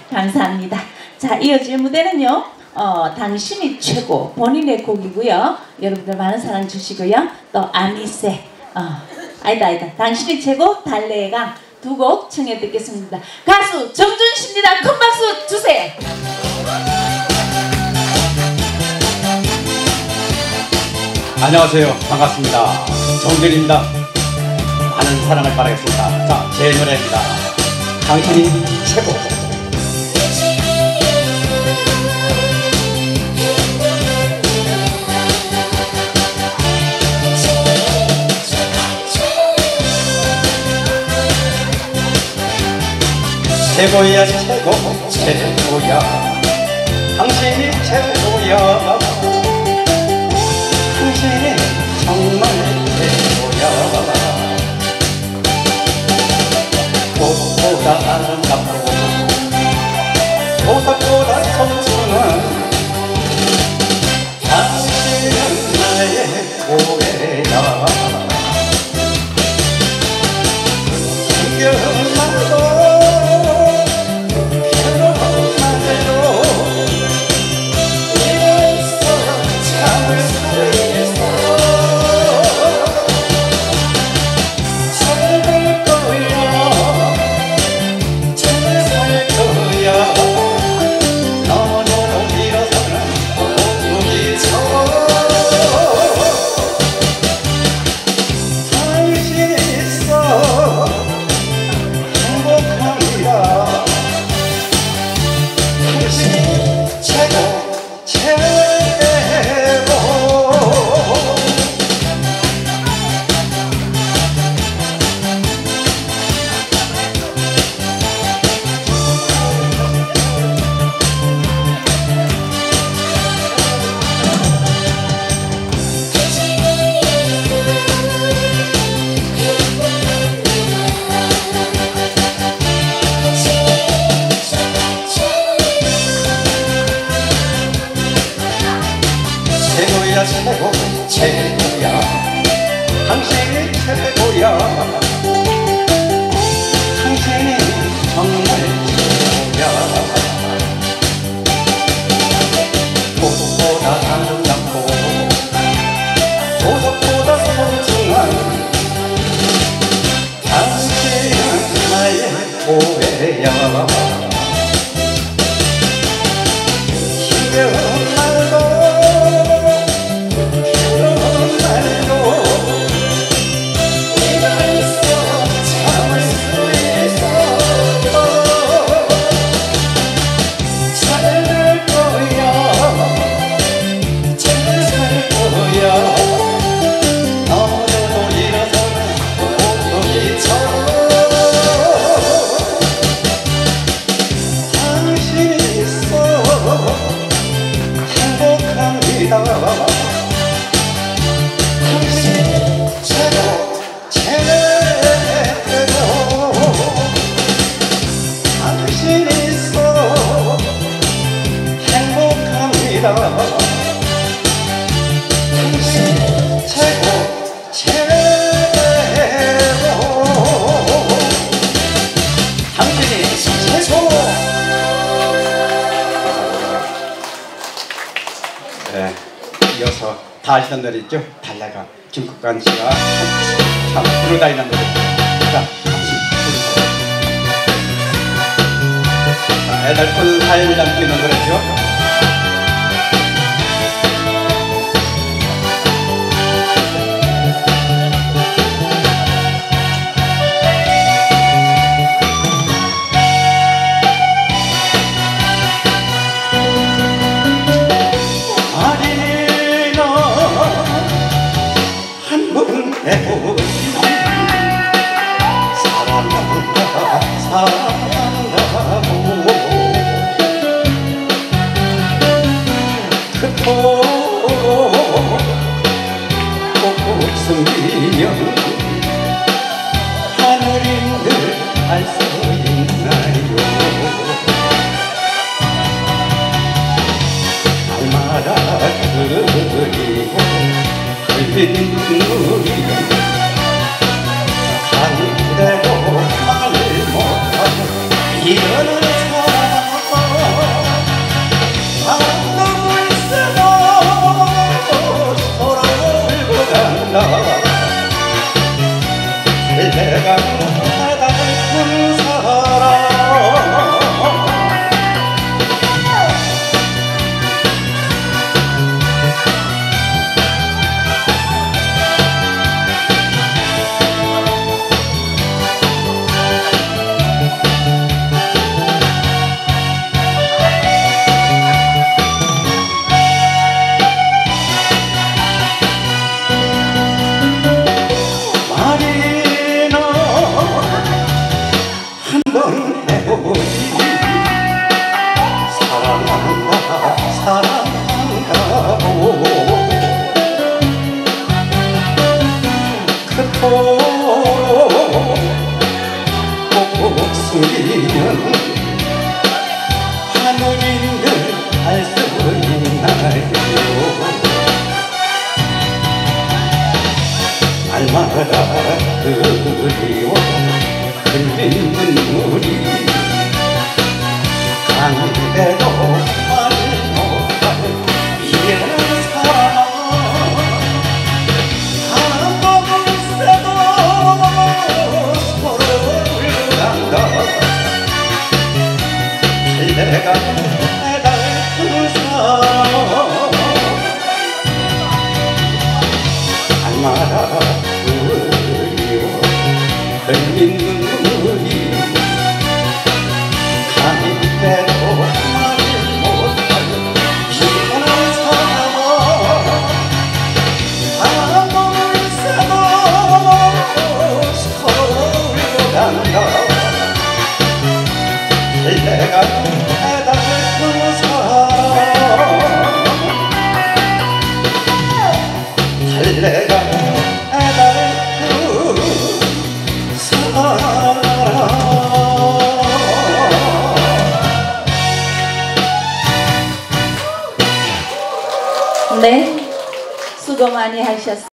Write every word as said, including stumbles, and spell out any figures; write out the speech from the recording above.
감사합니다. 자, 이어질 무대는요. 어, 당신이 최고 본인의 곡이고요. 여러분들 많은 사랑 주시고요. 또 아미세 어, 아니다 아니다 당신이 최고 달래가 두 곡 청해 듣겠습니다. 가수 정준 씨입니다. 큰 박수 주세요. 안녕하세요. 반갑습니다. 정준입니다. 많은 사랑을 바라겠습니다. 자, 제 노래입니다. 당신이 최고. 최고야 최고 최고야 당신이 최고야 당신이 정말 최고야 꽃보다 아름답고 보석보다 청순한 당신은 나의 고해야 숨겨만도 최고 최고야 당신이 최고야 당신이 정말 최고야 보석보다 아름답고 보석보다 소중한 당신은 나의 고해야 힘겨운 말도 이어서 다 아시는 노래 있죠? 달래가 김국관 씨가 참 부르다니는 노래. 자, 같이 부르세요. 애달픈 사연을 남기는 노래죠. 사랑한다 사랑한다고 그리워 흘린 눈물이 강대도 말 못할 미련한 사람 한 번을 써도 서로를 간다 내가 깨달은 사람 날마다 그리워 흘린 눈물이 강대도 말 못할 미련한 사람 한 번을 써도 서울로 간다 내가 깨달은 사람 달래가 깨달은 사람. 네, 수고 많이 하셨습니다.